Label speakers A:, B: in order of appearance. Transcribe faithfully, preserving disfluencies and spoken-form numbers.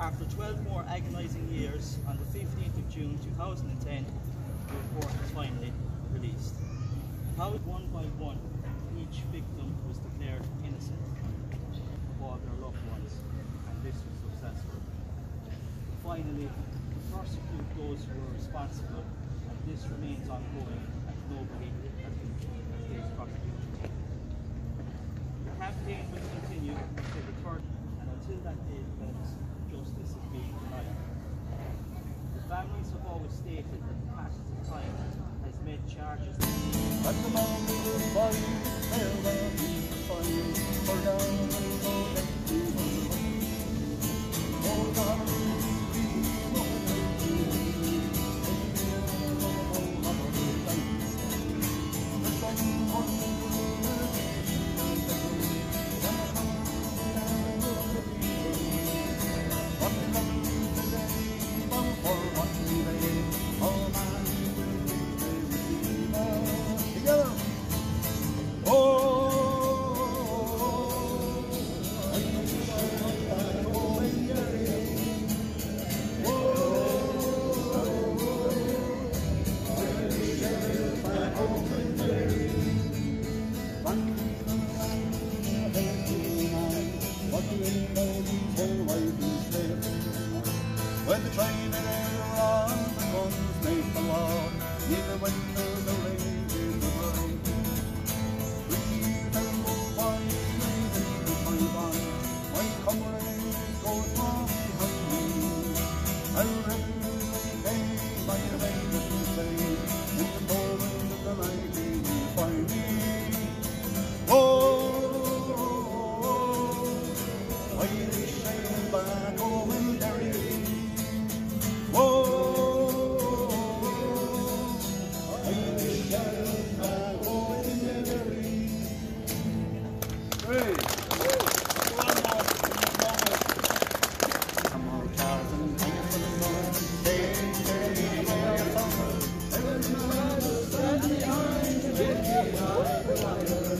A: After twelve more agonising years, on the fifteenth of June two thousand ten, the report was finally released. How one by one, each victim was declared innocent of all their loved ones, and this was successful. Finally, to prosecute those who were responsible, and this remains ongoing, and nobody has been has prosecuted. The campaign will continue until the third, and until that day comes, justice is being denied. The families have always stated that the passage of time has made charges.
B: At the moment of fire, there will be fire, for down and go let you away. Oh God, we won't let you away. The sun on the what we love today, bound for what we lay, oh man, together. Oh, I wish I was back home in Derry. Oh, I wish I was back home in Derry. What do you know these old wives there? When the train is on, the guns make the law, even when there's a rain in the rain. Please tell me why you leave the time on. My comrade goes on behind me. I'll regularly pay my wages to say, in the moment of the night he will find me. Oh, I wish I was back home in Derry. Come on,